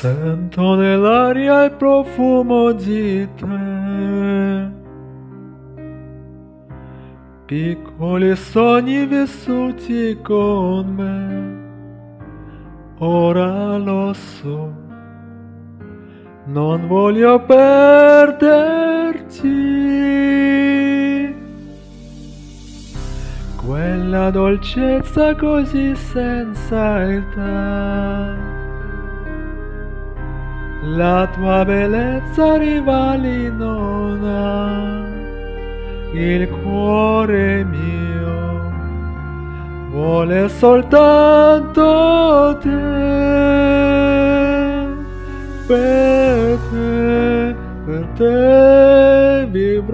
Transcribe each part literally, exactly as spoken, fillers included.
Sento nell'aria il profumo di te, piccoli sogni vissuti con me, ora lo so, non voglio perderti, quella dolcezza così senza età. La tua bellezza rivali non ha, il cuore mio vuole soltanto te, per te, per te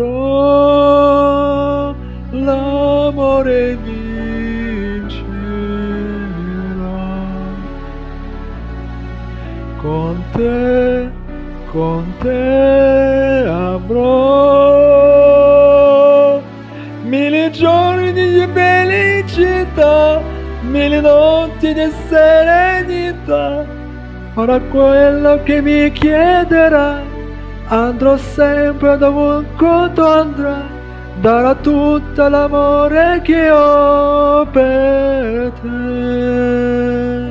vivrò, l'amore vincerà. Con te, con te avrò mille giorni di felicità, mille notti di serenità. Farò quello che mi chiederai, andrò sempre dovunque tu andrai, darò tutto l'amore che ho per te.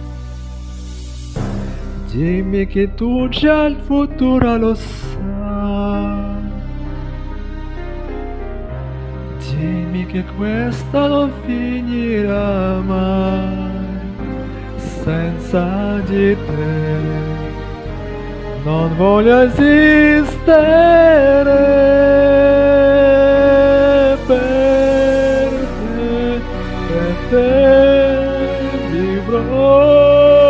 Dimmi che tu già il futuro lo sai, dimmi che questa non finirà mai, senza di te non voglio esistere, per te, per te vivrò,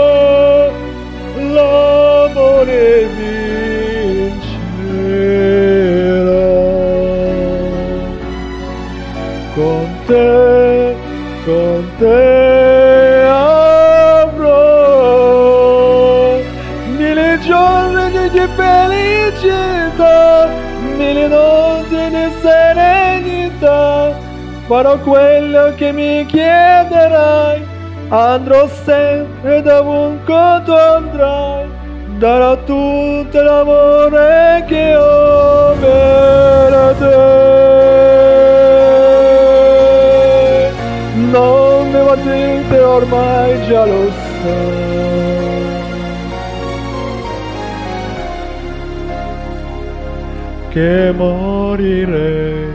l'amore vincerà. Con te, con te avrò mille giorni di felicità, mille notti di serenità. Farò quello che mi chiederai, andrò sempre dovunque tu andrai, darò tutto l'amore che ho per te. Non mi va triste, ormai già lo sai, che morirei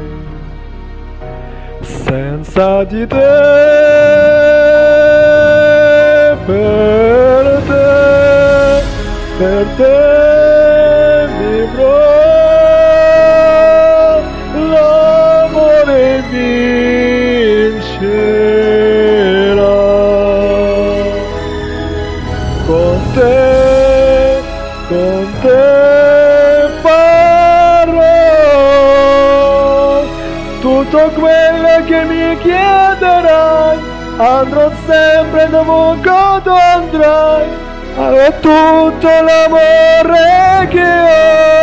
senza di te. Per te, per te vivrò, l'amore vincerà. Con te, con te farò tutto quello che mi chiederai, andrò sempre dovunque tu andrai, avrò tutto l'amore che ho.